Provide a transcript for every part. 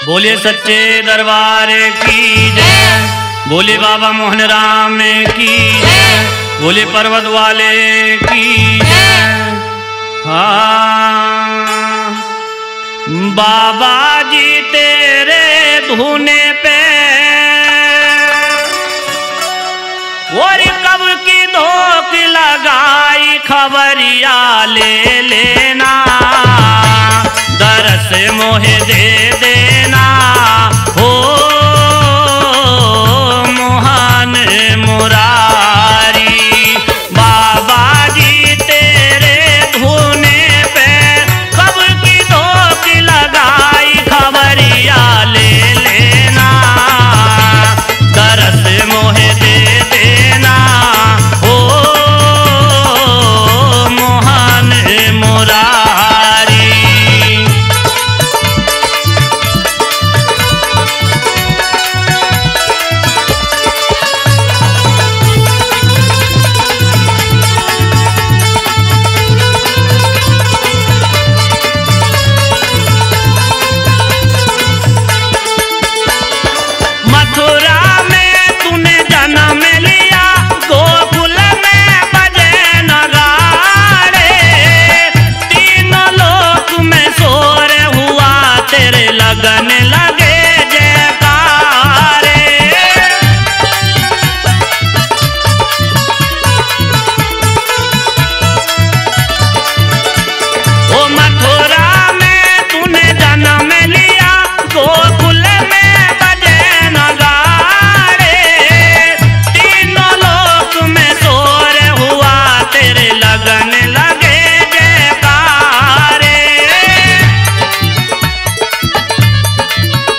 बोले सच्चे दरबार की जय, बोले बाबा मोहन राम की जय, बोले पर्वत वाले की जय। हाँ बाबा जी तेरे धुने पे और कब की धोख लगाई खबरिया ले लेना, दरस मोहे दे देना हो मोहन मुरारी। बाबा जी तेरे धुने पे कब की धोख लगाई खबरिया ले लेना, दरस मोहे दे देना हो मोहन मुरारी। लगने लगे जयकारे, ओ मथुरा में तूने जन्म लिया, गोकुल में बजे नगाड़े, तीनों लोक में शोर हुआ तेरे लगने लगे जयकारे।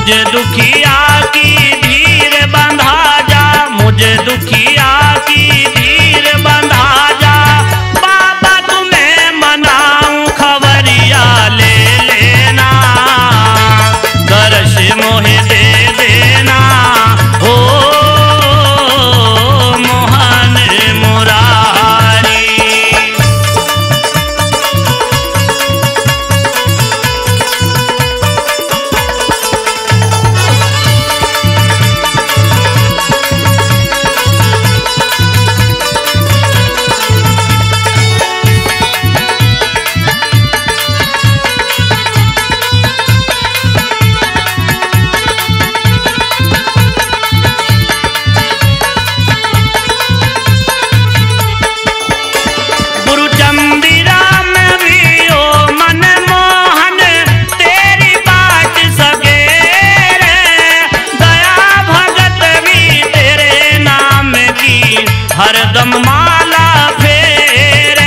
मुझे दुखिया की धीर बंधा जा, मुझे दुखिया की धीर बंधा जा, बाबा तुम्हें मनाऊं खबरिया ले लेना, दर्श मोहे दे देना, हो मोहन मुरारी। हरदम माला फेरे,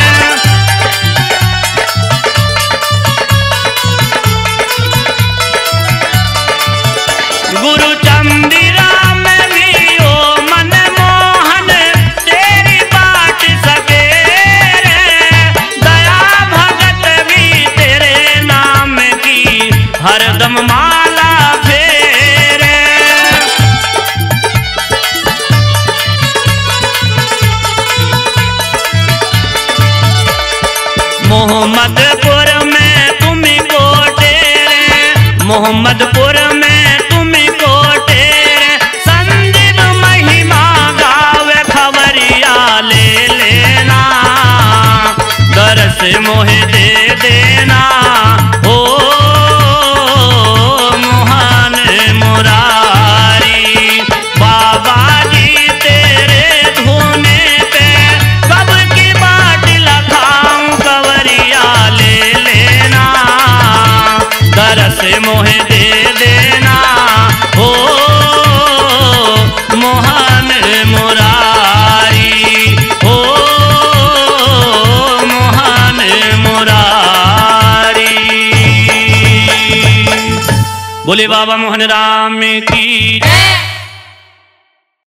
गुरु चंदिरा में भी ओ मन मोहन तेरी बाट सवेरे, दया भगत भी तेरे नाम की हरदम माला फेरे। मोहम्मदपुर में तुम को डेरे, मोहम्मदपुर में तुम को डेरे, संजीव महिमा गावे खबरिया ले लेना, दर्श मोहे दे देना, हो मोहन मुरारी। बाबा जी तेरे धोने पे कब की बाट लखाऊं खबरिया ले लेना, दर्श मोहे दे देना, हो मोहन मुरारी, हो मोहन मुरारी। बोले बाबा मोहन राम की जय।